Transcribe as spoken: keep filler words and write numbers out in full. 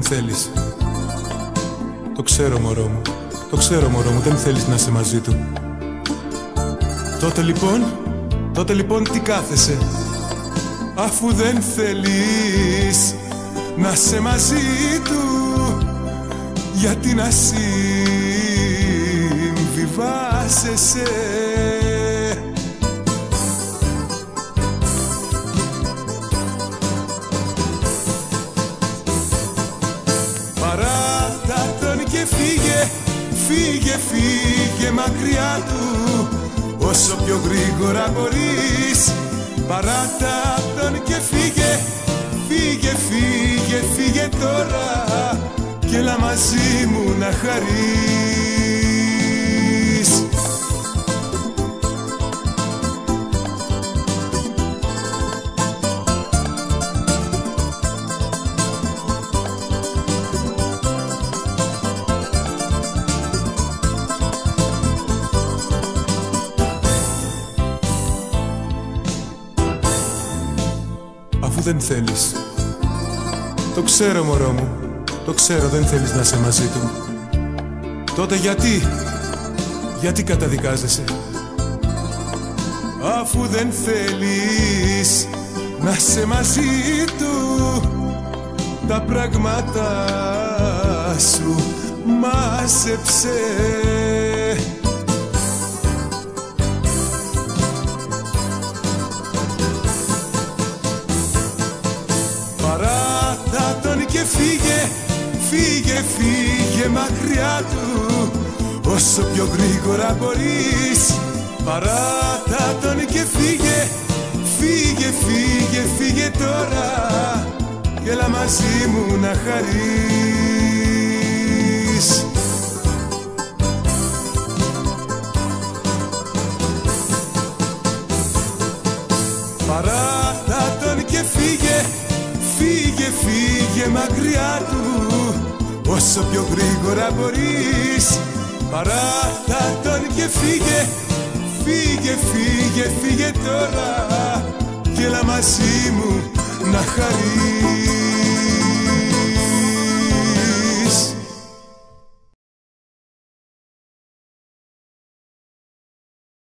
θέλεις. Το ξέρω μωρό μου, το ξέρω μωρό μου, δεν θέλεις να είσαι μαζί του. Τότε λοιπόν, τότε λοιπόν τι κάθεσαι, αφού δεν θέλεις να είσαι μαζί του, γιατί να συμβιβάζεσαι. Παράτα τον και φύγε, φύγε, φύγε μακριά του, όσο πιο γρήγορα μπορείς. Παράτα τον και φύγε, φύγε, φύγε, φύγε τώρα κι έλα μαζί μου να χαρείς. Αφού δεν θέλεις, το ξέρω μωρό μου, το ξέρω, δεν θέλεις να είσαι μαζί του. Τότε γιατί, γιατί καταδικάζεσαι, αφού δεν θέλεις να είσαι μαζί του, τα πράγματα σου μάζεψε. Παράτα τον και φύγε, φύγε, φύγε μακριά του, όσο πιο γρήγορα μπορείς. Παράτα τον και φύγε, φύγε, φύγε, φύγε τώρα κι έλα μαζί μου να χαρείς. Παράτα τον και φύγε, φύγε, φύγε μακριά του, όσο πιο γρήγορα μπορείς. Παράτα τον και φύγε, φύγε, φύγε, φύγε τώρα κι έλα μαζί μου να χαρείς.